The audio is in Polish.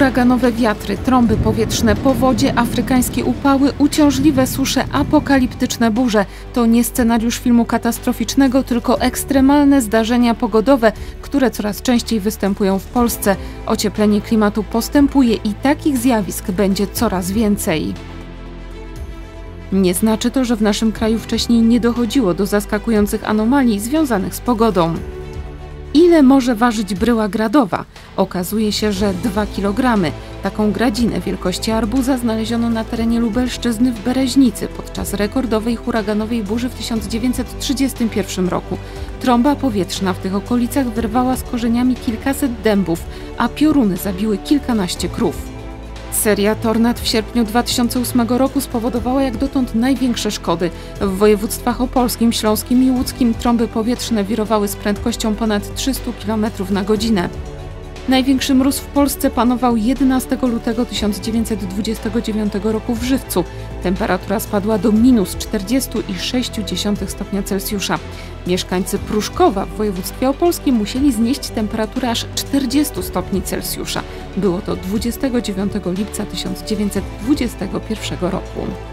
Huraganowe wiatry, trąby powietrzne, powodzie, afrykańskie upały, uciążliwe susze, apokaliptyczne burze. To nie scenariusz filmu katastroficznego, tylko ekstremalne zdarzenia pogodowe, które coraz częściej występują w Polsce. Ocieplenie klimatu postępuje i takich zjawisk będzie coraz więcej. Nie znaczy to, że w naszym kraju wcześniej nie dochodziło do zaskakujących anomalii związanych z pogodą. Ile może ważyć bryła gradowa? Okazuje się, że 2 kg. Taką gradzinę wielkości arbuza znaleziono na terenie Lubelszczyzny w Bereźnicy podczas rekordowej huraganowej burzy w 1931 roku. Trąba powietrzna w tych okolicach wyrwała z korzeniami kilkaset dębów, a pioruny zabiły kilkanaście krów. Seria tornad w sierpniu 2008 roku spowodowała jak dotąd największe szkody. W województwach opolskim, śląskim i łódzkim trąby powietrzne wirowały z prędkością ponad 300 km na godzinę. Największy mróz w Polsce panował 11 lutego 1929 roku w Żywcu. Temperatura spadła do -40,6 stopnia Celsjusza. Mieszkańcy Pruszkowa w województwie opolskim musieli znieść temperaturę aż 40 stopni Celsjusza. Było to 29 lipca 1921 roku.